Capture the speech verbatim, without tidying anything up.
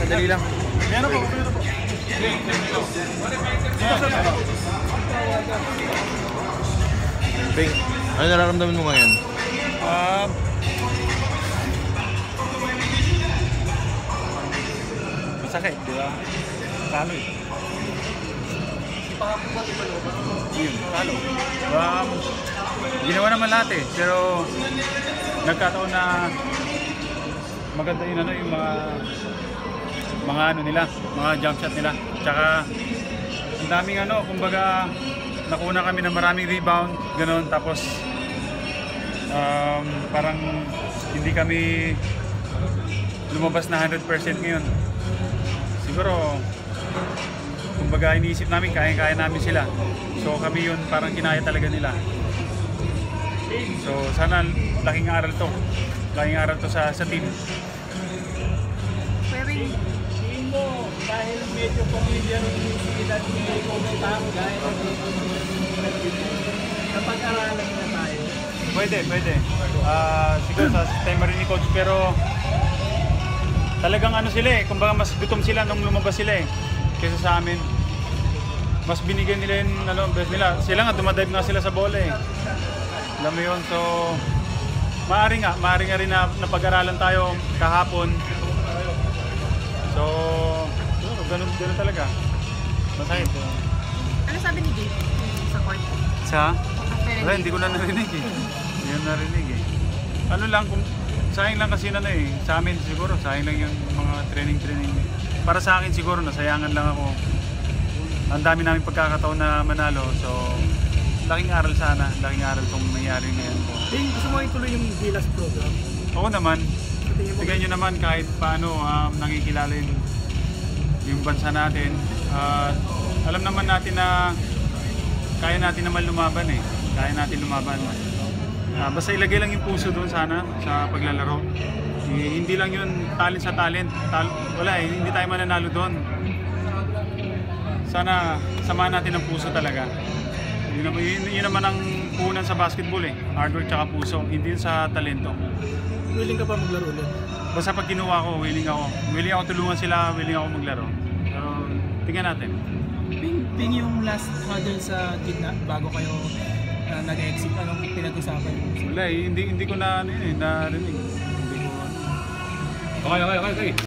Sandali lang. Meron po, meron po. Ping, ano nararamdaman mo ngayon? Um, masakit, di ba? Talo eh. Yun, talo. Um, ginawa naman lahat eh, pero nagkataon na maganda yun ano yung mga mga ano nila, mga jump shot nila. Tsaka ang daming ano, kumbaga nakuna kami ng maraming rebound, ganoon, tapos um, parang hindi kami lumabas na one hundred percent ngayon. Siguro kumbaga iniisip namin kaya-kaya namin sila. So kami yun parang kinaya talaga nila. So sana laking aral to. Laking aral to sa sa team. Pwering tingin mo dahil medyo pamilya ng sila ni Coach Tam gaya ng napag-aralan na tayo. Pwede, pwede. Uh, siguro sa sistema rin ni Coach, pero talagang ano sila eh, kumbaga mas gutom sila nung lumabas sila eh kaysa sa amin. Mas binigyan nila yung ano, best nila. Sila nga dumadive nga sila sa bola eh. Alam mo yun, so maaari nga, maaari nga rin na napag-aralan tayo kahapon. So, siguro, ganun, ganun talaga. Masahit. So. Ano sabi ni Gabe sa court? Sa? After Wala, hindi ko na narinig eh. Hindi ko narinig eh. Ano lang, kung, sayang lang kasi na na eh. Sa amin siguro, sayang lang yung mga training-training. Para sa akin siguro, nasayangan lang ako. Ang dami namin pagkakataon na manalo. So, laking aral sana. Laking aral kung nangyari ngayon. Ding, gusto mo ituloy yung Gilas program? Oo naman. Tignan nyo naman kahit paano um, nakikilala yung, yung bansa natin. Uh, alam naman natin na kaya natin naman lumaban eh. Kaya natin lumaban. Uh, basta ilagay lang yung puso doon sana sa paglalaro. Eh, hindi lang yun talent sa talent. Tal wala eh, hindi tayo mananalo doon. Sana samahan natin ang puso talaga. Yun, yun, yun naman ang puhunan sa basketball eh. Hard work tsaka puso, hindi yun sa talento. Willing ka pa maglaro ulit? Basta pag kinuha ko, willing ako. Willing ako tulungan sila, willing ako maglaro. Pero tingnan natin. Ping, ping yung last huddle sa gitna bago kayo uh, nag-exit, anong pinag-usapan mo? Wala eh, hindi, hindi ko na, ano, eh, narinig. Hindi ko... Okay, okay, okay, okay.